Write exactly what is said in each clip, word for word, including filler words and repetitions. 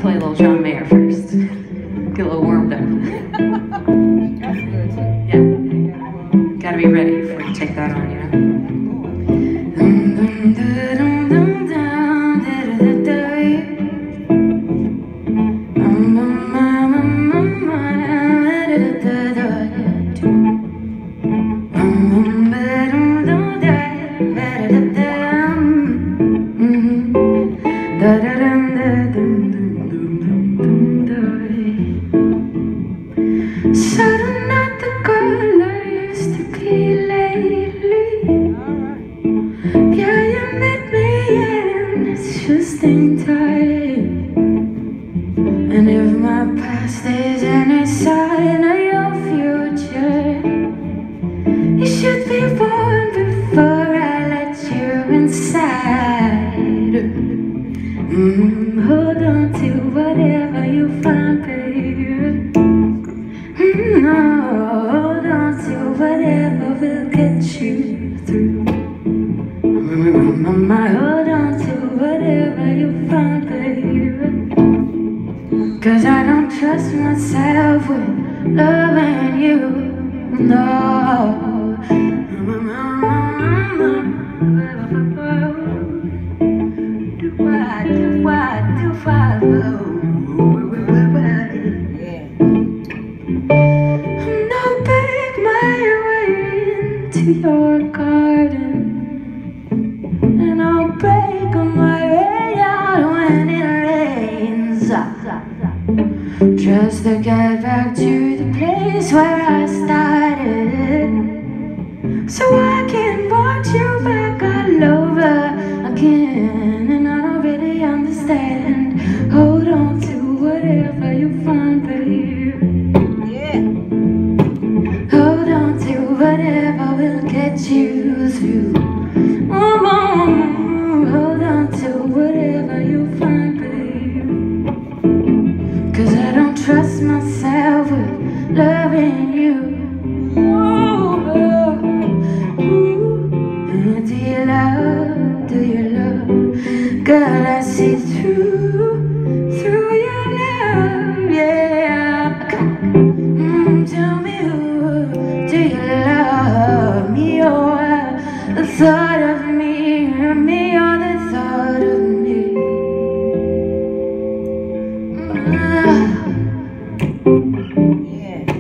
play a little John Mayer first. Get a little warmed up. Yeah. Gotta be ready before you take that on, you know? Sudden not the girl I used to be lately. Yeah, you met me and it's just ain't tight. And if my past is any sign of your future, you should be warned before I let you inside. Mm, hold on to whatever you find, baby. No, hold on to whatever will get you through. Mama, hold on to whatever you find, baby. Cause I don't trust myself with loving you, no. Do what, do what, do what, to your garden, and I'll break on my way out when it rains, just to get back to the place where I started, so I can watch you back all over again. And I don't really understand. Hold on to whatever you find, baby. Hold on to whatever will get you through. Oh, hold on to whatever you find, babe. Cause I don't trust myself with loving you. Oh, oh, ooh. Do you love, do you love? Girl, I see through, through your love, yeah. Mm, tell me who. Do you love me, or the thought of me, or me, or the thought of me? Yeah.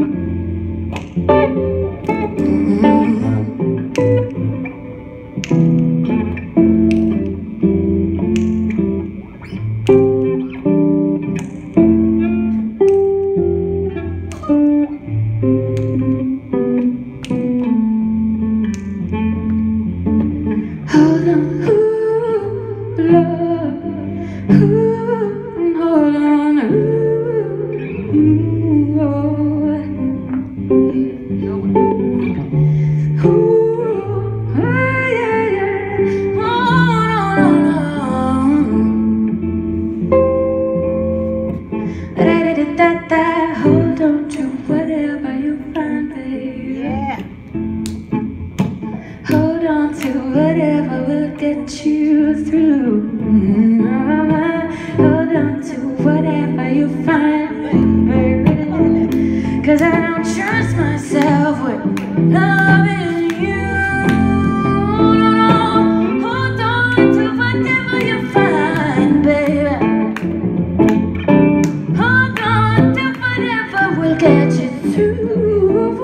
Hold on, ooh, love, ooh, hold on, ooh, ooh, oh. Ooh, oh, yeah, yeah, oh, no, no, no. Da-da-da-da-da. Hold on to whatever you find, baby. Yeah. Hold on to whatever will get you through. Hold on to whatever you find, baby. Cause I don't trust myself with loving you. No, no. Hold on to whatever you find, baby. Hold on to whatever will get you through.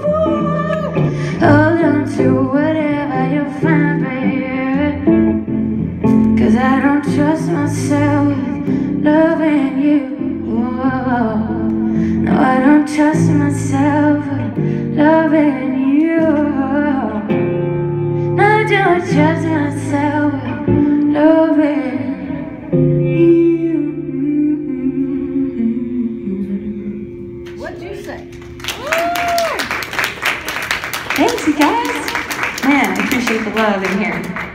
Hold on to whatever you find, baby. Cause I don't trust myself with loving you. Whoa. No, I don't trust myself with loving you. No, I don't trust myself with loving you. What'd you say? Thanks, you guys. Man, I appreciate the love in here.